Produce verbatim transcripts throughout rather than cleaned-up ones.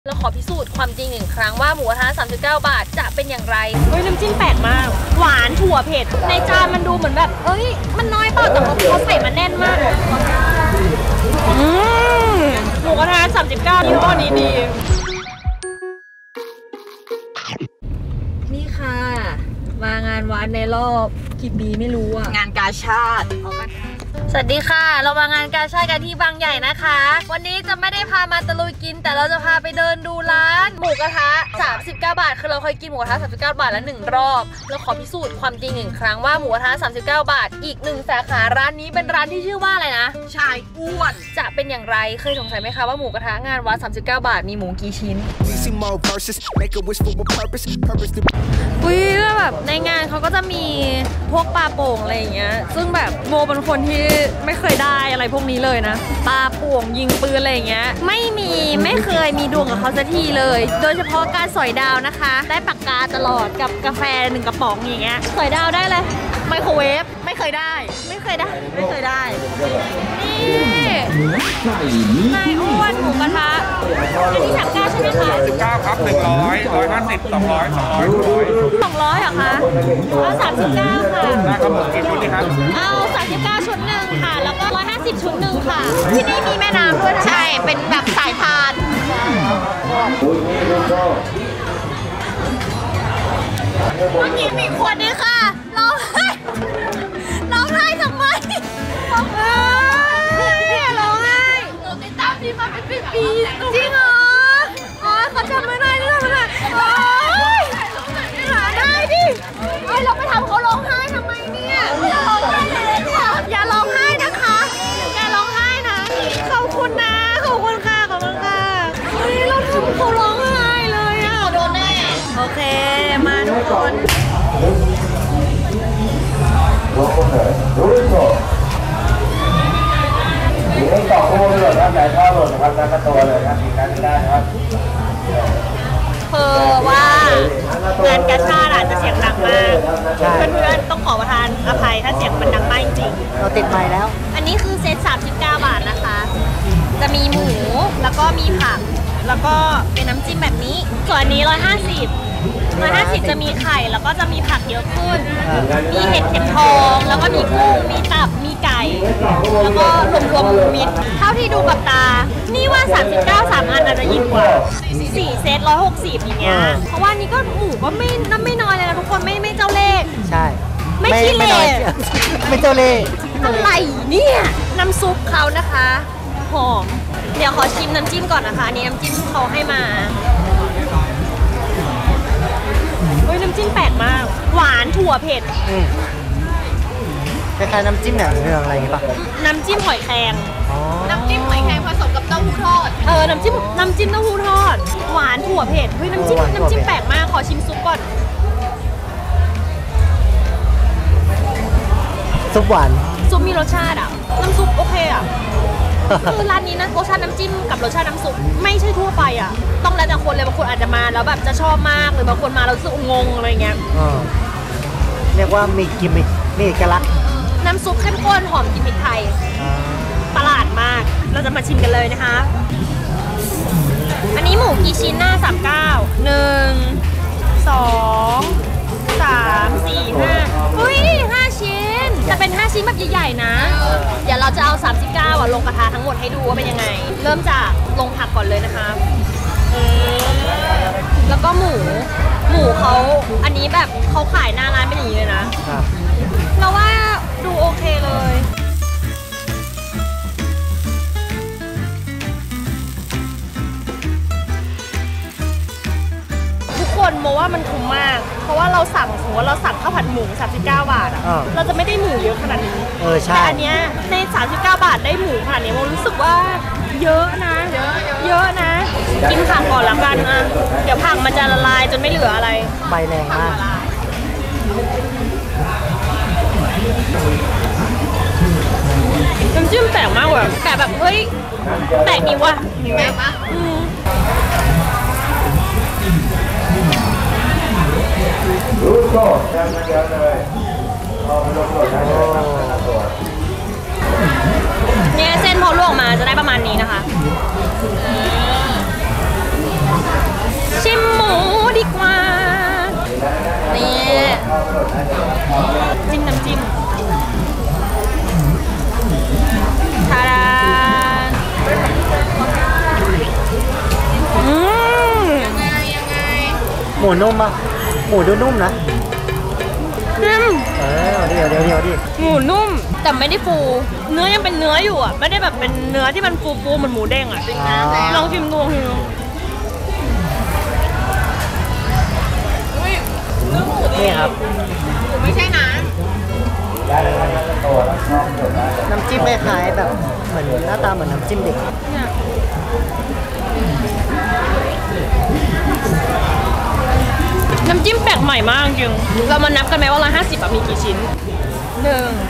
เราขอพิสูจน์ความจริงหนึ่งครั้งว่าหมูกระทะสามสิบเก้าบาทจะเป็นอย่างไรเฮ้ยน้ำจิ้มแปลกมากหวานถั่วเผ็ดในจานมันดูเหมือนแบบเอ้ยมันน้อยเปล่าแต่เขาเขาใส่มาแน่นมากอืมหมูกระทะสามสิบเก้ายี่ห้อนี้ดีนี่ค่ะมางานวัดในรอบกี่ปีไม่รู้อะงานกาชาดสวัสดีค่ะเรามางานกาชาดกันที่บางใหญ่นะคะวันนี้จะไม่ได้พามาตะลุยกินแต่เราจะพาไปเดินดูร้านหมูกระทะสามสิบเก้าบาทคือเราเคยกินหมูกระทะสามสิบเก้าบาทแล้วหนึ่งรอบเราขอพิสูจน์ความจริงหนึ่งครั้งว่าหมูกระทะสามสิบเก้าบาทอีกหนึ่งสาขาร้านนี้เป็นร้านที่ชื่อว่าอะไรนะชายอ้วนจะเป็นอย่างไรเคยสงสัยไหมคะว่าหมูกระทะงานวัดสามสิบเก้าบาทมีหมูกี่ชิ้นอุ้ยแบบในงานเขาก็จะมีพวกปลาโป่งอะไรอย่างเงี้ยซึ่งแบบโมเป็นคนที่ไม่เคยได้อะไรพวกนี้เลยนะปลาโป่งยิงปืนอะไรอย่างเงี้ยไม่มีไม่เคยมีดวงกับเขาสักทีเลยโดยเฉพาะการสอยดาวนะคะได้ปากกาตลอดกับกาแฟหนึ่งกระป๋องอย่างเงี้ยสอยดาวได้เลยไมโครเวฟไม่เคยได้ไม่เคยได้ไม่เคยได้นี่นายอ้วนหมูกระทะอันนี้สามเก้าใช่ไหมคะสิบเก้าครับหนึ่งร้อยร้อยห้าสิบสองร้อยสองร้อยร้อยสองร้อยเหรอคะเอาสามสิบเก้าค่ะได้ครับผมกี่ชุดดีครับเอาสามสิบเก้าชุดหนึ่งค่ะแล้วก็ร้อยห้าสิบชุดหนึ่งค่ะที่นี่มีแม่น้ำด้วยใช่เป็นแบบสายพานเมื่อกี้มีคนนี่ค่ะร้องไห้ร้องไห้ทำไมร้องไห้ร้องไห้หนูติดตามพี่มาเป็นปีๆจริงเหรออ๋อเขาจำไม่ได้ด้วยไม่ได้โอ๊ยหาได้ดิเฮ้ยเราไปทำเขาร้องไห้ทำไมเนี่ยอย่าร้องไห้เลยเนี่ยอย่าร้องไห้นะคะอย่าร้องไห้นะขอบคุณนะขอบคุณค่ะขอบคุณค่ะเฮ้ยเราทำเขาร้องไห้เลยอ่ะโดนแน่โอเคมาทุกคนทีนี้ต่อคู่เลยครับใจท่าหล่นนะครับนั่นตัวเลยครับอีกนั้นได้ครับเพื่อว่างานกาชาดอาจจะเสียงดังมากเพื่อนๆต้องขอประทานอภัยถ้าเสียงมันดังมากจริงเราติดไมค์แล้วอันนี้คือเซตสามสิบเก้าบาทนะคะจะมีหมูแล้วก็มีผักแล้วก็เป็นน้ำจิ้มแบบนี้ส่วนอันนี้ร้อยห้าสิบร้อยห้าสิบจะมีไข่แล้วก็จะมีผักเยอะขึ้นมีเห็ดเข็มทองแล้วก็มีกุ้งมีตับมีไก่แล้วก็รวมๆมิตรเท่าที่ดูกับตานี่ว่าสามสิบเก้า สามอันอาจจะยิ่งกว่าสี่เซตหนึ่งร้อยหกสิบอย่างเงี้ยเพราะว่านี่ก็หมูก็ไม่น้ำไม่น้อยเลยนะทุกคนไม่ไม่เจ้าเล่ห์ใช่ไม่ขี้เล่ห์ไม่เจ้าเล่ห์อะไรเนี่ยน้ำซุปเขานะคะหอมเดี๋ยวขอชิมน้ำจิ้มก่อนนะคะอันนี้น้ำจิ้มเขาให้มาเฮ้ยน้ำจิ้มแปลกมากหวานถั่วเผ็ดคล้ายๆน้ำจิ้มแบบเรื่องอะไรอย่างงี้ป่ะน้ำจิ้มหอยแครงน้ำจิ้มหอยแครงผสมกับเต้าหู้ทอดเออน้ำจิ้มน้ำจิ้มเต้าหู้ทอดหวานถั่วเผ็ดเฮ้ยน้ำจิ้มน้ำจิ้มแปลกมากขอชิมซุปก่อนซุปหวานซุปมีรสชาติอ่ะน้ำซุปโอเคอ่ะคือร้านนี้นะรสชาติน้ำจิ้มกับรสชาติน้ำซุปไม่ใช่ทั่วไปอ่ะต้องแล้วแต่คนเลยบางคนอาจจะมาแล้วแบบจะชอบมากหรือบางคนมาแล้วรู้สึกงงอะไรเงี้ยเรียกว่ามีกิมมิคมีเอกลักษณ์น้ำซุปเข้มข้นหอมกลิ่นพริกไทยประหลาดมากเราจะมาชิมกันเลยนะคะอันนี้หมูกี่ชิ้นหน้าสามเก้าหนึ่งสองสามสี่ห้าเฮ้ยห้าชิ้นจะเป็นห้าชิ้นแบบใหญ่ๆนะเดี๋ยวเราจะเอาสามสิบเก้าอ่ะลงกระทะทั้งหมดให้ดูว่าเป็นยังไงเริ่มจากลงผักก่อนเลยนะคะแล้วก็หมูหมูเขาอันนี้แบบเขาขายหน้าร้านเป็นอย่างนี้เลยนะเราว่าดูโอเคเลยทุกคนโมว่ามันคุ้มมากเพราะว่าเราสั่งสมมติว่าเราสั่งข้าวผัดหมูสามสิบเก้าบาทอ่ะเราจะไม่ได้หมูเยอะขนาดนี้เออใช่แต่อันเนี้ยในสามสิบเก้าบาทได้หมูขนาดนี้โมรู้สึกว่าเยอะนะเยอะเยอะนะกินผักก่อนละกันอ่ะเดี๋ยวผักมันจะละลายจนไม่เหลืออะไรใบแรงมากน้ำจิ้มแปลกมากว่ะแต่แบบเฮ้ยแปลกดีว่ะแปลกมากรู้โซ่ยังไม่เยอะเลยเอาไปลงตัวได้เลยครับตัวเนี่ยเส้นพอลวกมาจะได้ประมาณนี้นะคะจิ้มน้ำจิ้มทาดาอืมหมูนุ่มปะหมูดูนุ่มนะจิ้มเออเดี๋ยวเดี๋ยวเดี๋ยวดิหมูนุ่มแต่ไม่ได้ฟู เนื้อยังเป็นเนื้ออยู่อ่ะไม่ได้แบบเป็นเนื้อที่มันฟูฟูๆเหมือนหมูเด้งอ่ะลองชิมดูลองชิมดูนี่ครับไม่ใช่นะน้ำจิ้มคล้ายๆแบบเหมือนหน้าตาเหมือนน้ำจิ้มเด็กเนี่ยน้ำจิ้มแปลกใหม่มากจริงเรามานับกันไหมว่าร้อยห้าสิบมีกี่ชิ้นหนึ่ง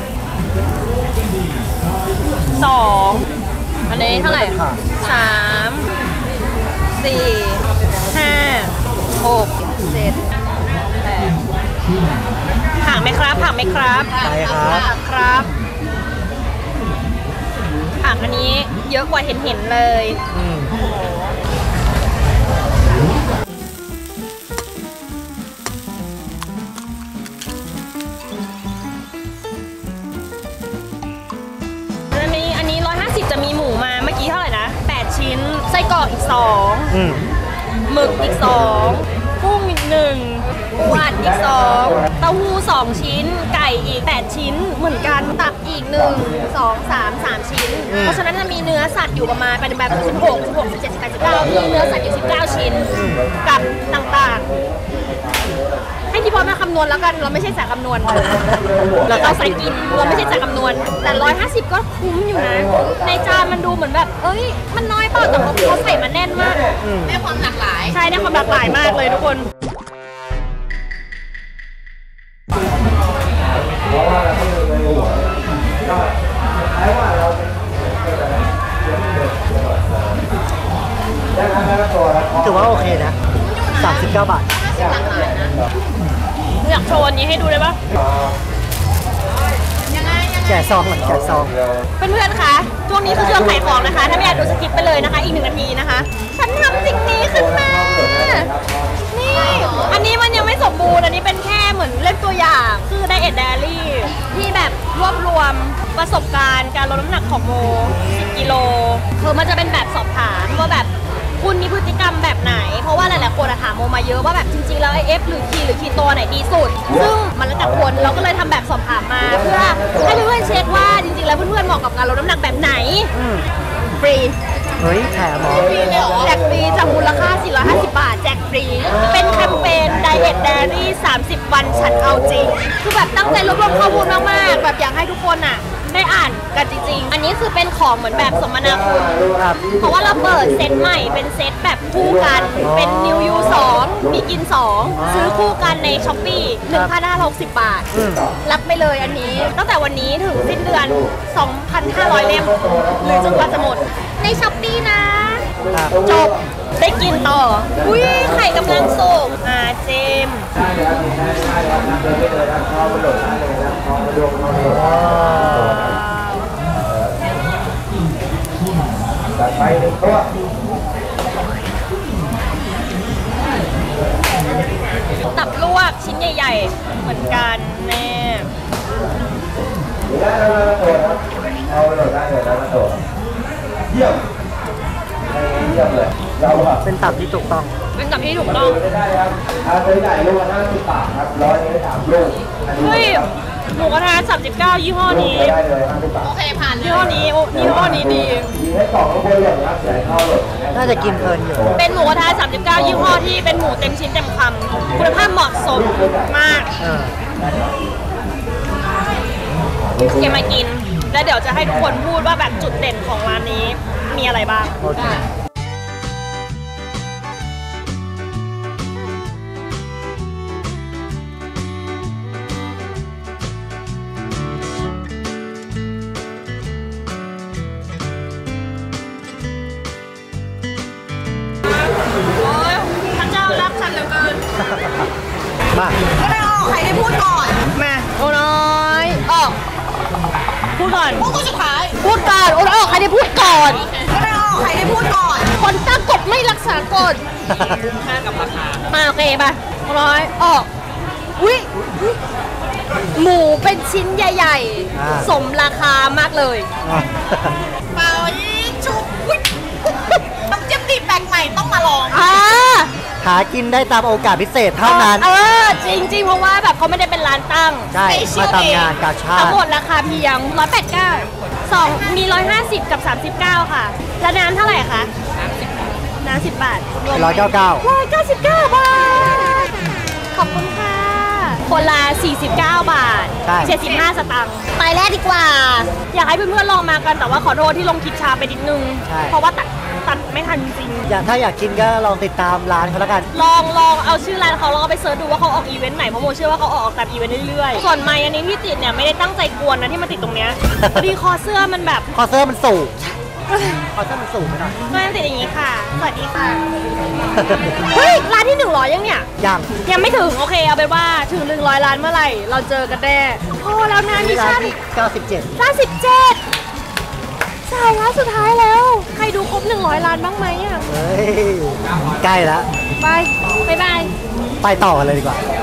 สองอันนี้เท่าไหร่สามสี่ห้าหกเจ็ดแปดผักไหมครับผักไหมครับไปครับผักครับผักอันนี้เยอะกว่าเห็นเห็นๆเลยอืมอันนี้อันนี้ร้อยห้าสิบจะมีหมูมาเมื่อกี้เท่าไหร่นะแปดชิ้นไส้กรอกอีกสองอืมหมึกอีกสองกุ้งอีกหนึ่งปูอัดอีกสองเต้าหู้สองชิ้น ไก่อีกแปดชิ้นเหมือนกันตับอีกหนึ่งสองสามสามชิ้น เพราะฉะนั้นจะมีเนื้อสัตว์อยู่ประมาณเป็นแบบสิบหก สิบหก สิบเจ็ด สิบแปด สิบเก้ามีเนื้อสัตว์อยู่สิบเก้าชิ้นกับต่างๆ ให้พี่พอมาคำนวณแล้วกันเราไม่ใช่สายคำนวณเราสายกินเราไม่ใช่สายคำนวณแต่ร้อยห้าสิบก็คุ้มอยู่นะในจานมันดูเหมือนแบบเอ้ยมันน้อยเปล่าแต่เขาใส่มาแน่นมากได้ความหลากหลายใช่ได้ความหลากหลายมากเลยทุกคนเพราะว่าเราไม่รู้เลยหัวก็คล้ายว่าเราเป็นได้ทั้งนั้นตัวแล้วถือว่าโอเคนะสามสิบเก้าบาทหลากหลายนะอยากโชว์อันนี้ให้ดูได้ปะยังไงยังไงแกะซองเหมือนแกะซองเพื่อนๆคะช่วงนี้คือช่วงขายของนะคะ ถ้าไม่อยากดูสคริปต์ไปเลยนะคะ อีกหนึ่งนาทีนะคะ ฉันทำสิ่งนี้ขึ้นมา นี่ อันนี้มันยังไม่สมบูรณ์ อันนี้เป็นแค่เหมือนเล่มตัวอย่าง คือ Diet Diary ที่แบบรวบรวมประสบการณ์การลดน้ำหนักของโมสิบกิโล คือมันจะเป็นแบบสอบถามว่าแบบคุณมีพฤติกรรมแบบไหน เพราะว่าหลายๆคนอะถามโมมาเยอะว่าแบบจริงๆ แล้วไอเอฟหรือคีหรือคีโตไหนดีสุด ซึ่งมันแล้วแต่คนเราก็เลยทำแบบสอบถามมา เพื่อให้เพื่อนๆเช็คว่าจริงๆ แล้วเพื่อนๆ เหมาะกับการลดน้ำหนักแบบไหนอืมฟรีเฮ้ยแถมเหรอแจกฟรีจากมูลค่า สี่ร้อยห้าสิบ บาท แจกฟรี เป็นแคมเปญ Diet Diary สามสิบ วันฉันเอาจริง คือแบบตั้งใจรวบรวมข้อมูลมากๆ แบบอยากให้ทุกคนอ่ะ ได้อ่านกันจริงๆ อันนี้คือเป็นของเหมือนแบบสมนาคุณครับเพราะว่าเราเปิดเซตใหม่เป็นเซตแบบคู่กัน เป็น New You สองมีกินสองซื้อคู่กันใน Shopee หนึ่งพันห้าร้อยหกสิบ บาทอืมรับไปเลยอันนี้ ตั้งแต่วันนี้ถึงสิ้นเดือน สองพันห้าร้อย เล่ม หรือจนกว่าจะหมด ใน Shopee นะครับจบ ได้กินต่อ อุ้ยไข่กำลังสุกอ่าเจมส์ได้แล้วได้ได้แล้วนะเดินไปเลยนะเข้าไปโหลดได้เลยนะเข้าไปดูเข้าไปโหลดจัดไปหนึ่งตัวตับลวกชิ้นใหญ่ๆ เหมือนกันแน่ได้แล้วนะตัวนะเข้าไปโหลดได้เลยนะตัวเยี่ยมเยี่ยมเลยเราอะเป็นตับที่ถูกต้องเป็นตับที่ถูกต้องได้ครับถ้าซื้อใหญ่ลูกละห้าสิบบาทครับร้อยนี้สามลูกเฮ้ย หมูกระทะสามสิบเก้ายี่ห้อนี้ได้เลยห้าสิบบาทโอเคผ่านเลยี่ยห้อนี้โอ้ยี่ห้อนี้ดียิงให้กล่องข้างบนเลยครับใส่เข้าเลยน่าจะกินเพลินอยู่เป็นหมูกระทะสามสิบเก้ายี่ห้อที่เป็นหมูเต็มชิ้นเต็มคำคุณภาพเหมาะสมมากเออเกมมากิน แล้วเดี๋ยวจะให้ทุกคนพูดว่าแบบจุดเด่นของร้านนี้มีอะไรบ้างโอเคโอ้ยพระเจ้ารักฉันเหลือเกินมาก็ได้ออกใครได้พูดก่อนมาโอ้น้อยออกพูดก่อนพูดคนสุดท้ายพูดก่อนโอ้น้อยออกใครได้พูดก่อนก็ได้ออกใครได้พูดก่อนคนตั้งกฎไม่รักษากฎค่ากับราคามาโอเคป่ะโอ้น้อยออกอุ้ยหมูเป็นชิ้นใหญ่อ่าๆ สมราคามากเลยเป่ายิงชุบอุ๊ยน้ำจิ้มดีแปลกใหม่ต้องมาลองอ่าหากินได้ตามโอกาสพิเศษเท่านั้นเออจริงๆ เพราะว่าแบบเขาไม่ได้เป็นร้านตั้งใช่ มาตามงานกาชาทั้งติหมดราคาเพียงหนึ่งร้อยแปดสิบเก้า สองมี หนึ่งร้อยห้าสิบ กับ สามสิบเก้า ค่ะ แล้วน้ำเท่าไหร่คะน้ำสิบบาทรวมร้อยเก้าเก้าร้อยเก้าสิบเก้าบาท ขอบคุณค่ะ คนละสี่สิบเก้าบาทใช่เจ็ดสิบห้าสตังค์ไปแรกดีกว่า อยากให้เพื่อนๆลองมากันแต่ว่าขอโทษที่ลงคลิปช้าไปนิดนึงใช่เพราะว่าตัดตัดไม่ทันจริงอย่างถ้าอยากกินก็ลองติดตามร้านเขาแล้วกันลองลองเอาชื่อร้านเขาแล้วก็ไปเสิร์ชดูว่าเขาออกอีเวนต์ไหนเพราะโมเชื่อว่าเขาออกตามอีเวนต์เรื่อยๆ ส่วนไมค์อันนี้ที่ติดเนี่ยไม่ได้ตั้งใจกวนนะที่มาติดตรงเนี้ยพอดีคอเสื้อมันแบบคอเซอร์มันสูง คอเซอร์มันสูงไปหน่อยก็ยังติดอย่างนี้ค่ะ สวัสดีค่ะ เฮ้ยร้านที่หนึ่งร้อยยังเนี่ยอย่างยังไม่ถึงโอเคเอาเป็นว่าถึงหนึ่งร้อยล้านเมื่อไหร่ เราเจอกันแน่โอ้แล้วนะมิชร้านชั่นที่เก้าสิบเจ็ดเก้าสิบเจ็ดสายร้านสุดท้ายแล้ว ใครดูครบหนึ่งร้อยล้านบ้างไหมอ่ะเฮ้ย ใกล้แล้วไปบ๊ายบายไปต่อกันเลยดีกว่า